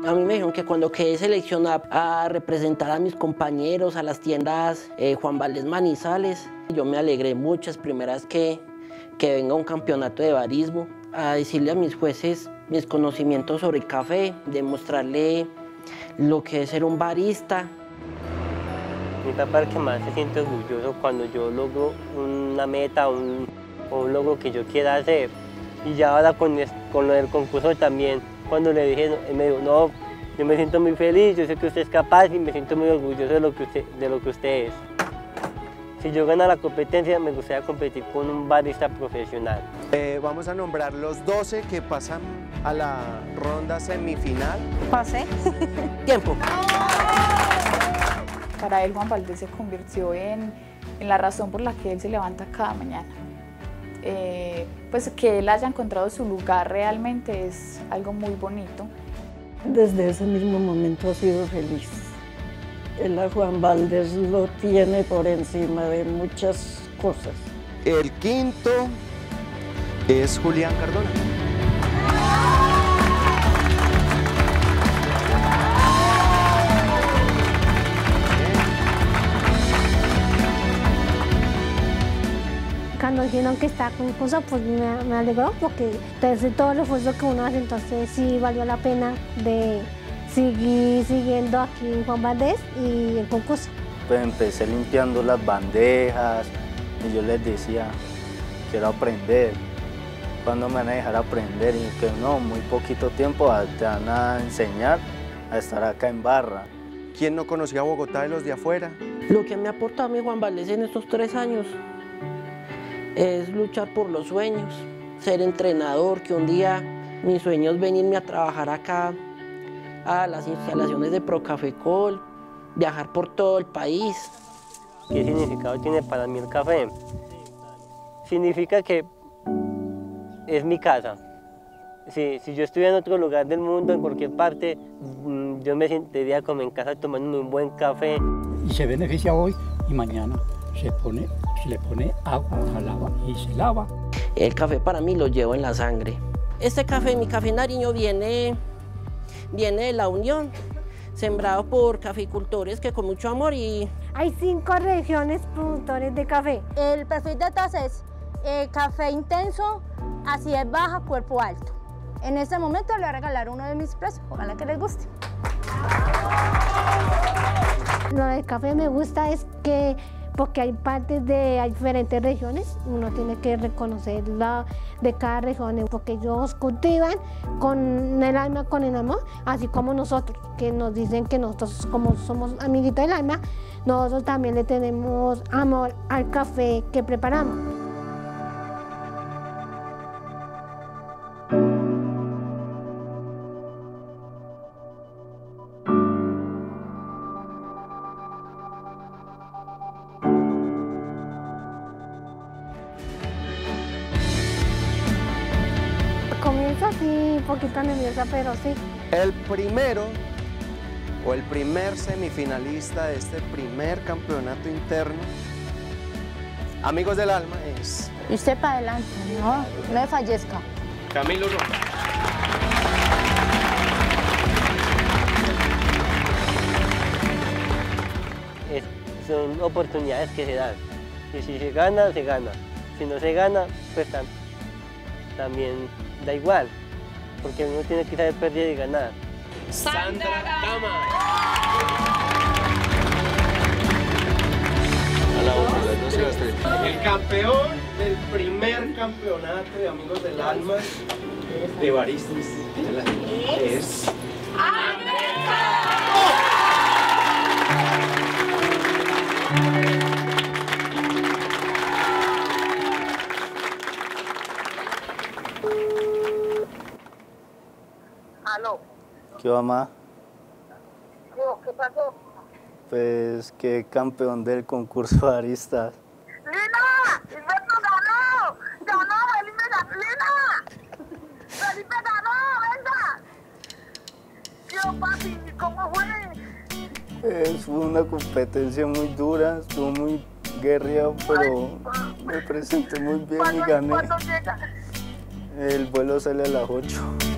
A mí me dijeron que cuando quedé seleccionado a representar a mis compañeros a las tiendas Juan Valdez Manizales, yo me alegré mucho, es primera vez que venga un campeonato de barismo, a decirle a mis jueces mis conocimientos sobre el café, demostrarle lo que es ser un barista. Mi papá es el que más se siente orgulloso cuando yo logro una meta o un logro que yo quiera hacer. Y ya ahora con lo del concurso también, cuando le dije, él me dijo, no, yo me siento muy feliz, yo sé que usted es capaz y me siento muy orgulloso de lo que usted es. Si yo gano la competencia, me gustaría competir con un barista profesional. Vamos a nombrar los 12 que pasan a la ronda semifinal. Pasé. Tiempo. Para él, Juan Valdez se convirtió en la razón por la que él se levanta cada mañana. Pues que él haya encontrado su lugar realmente es algo muy bonito. Desde ese mismo momento ha sido feliz. Él a Juan Valdez lo tiene por encima de muchas cosas. El quinto es Julián Cardona. Cuando dijeron que estaba concurso, pues me alegró porque entonces todo el esfuerzo que uno hace, entonces sí valió la pena de seguir siguiendo aquí en Juan Valdez y el concurso. Pues empecé limpiando las bandejas y yo les decía, quiero aprender. ¿Cuándo me van a dejar aprender? Y que no, muy poquito tiempo te van a enseñar a estar acá en barra. ¿Quién no conocía a Bogotá de los de afuera? Lo que me ha aportado a mí Juan Valdez en estos 3 años es luchar por los sueños, ser entrenador, que un día mi sueño es venirme a trabajar acá a las instalaciones de Procafecol, viajar por todo el país. ¿Qué significado tiene para mí el café? Significa que es mi casa. Si yo estuviera en otro lugar del mundo, en cualquier parte, yo me sentiría como en casa tomando un buen café. Y se beneficia hoy y mañana se le pone agua, se lava y se lava. El café para mí lo llevo en la sangre. Este café, mi café Nariño, viene de la Unión, sembrado por caficultores que con mucho amor y... Hay 5 regiones productores de café. El perfil de taza es café intenso, acidez baja, cuerpo alto. En este momento le voy a regalar uno de mis precios, ojalá que les guste. Lo del café me gusta es que porque hay diferentes regiones, uno tiene que reconocer la de cada región, porque ellos cultivan con el alma, con el amor, así como nosotros, que nos dicen que nosotros como somos amiguitos del alma, nosotros también le tenemos amor al café que preparamos. Comienzo así, un poquito nerviosa, pero sí. El primero o el primer semifinalista de este primer campeonato interno, Amigos del Alma, es... Y usted para adelante, no me fallezca. Camilo Rojas. Son oportunidades que se dan. Y si se gana, se gana. Si no se gana, pues también da igual, porque uno tiene que saber perder y ganar. Sandra Dama. El campeón del primer campeonato de Amigos del Alma de baristas es... Aló. ¿Qué va, mamá? ¿Qué pasó? Pues que campeón del concurso de baristas. ¡Lina! ¡Hilberto ganó! ¡Ganó Felipe! ¡Lina! ¡Felipe ganó! ¡Venga! Tío, papi, ¿cómo fue? Fue una competencia muy dura, estuvo muy guerreado, pero me presenté muy bien y gané. ¿Cuándo llega? El vuelo sale a las 8.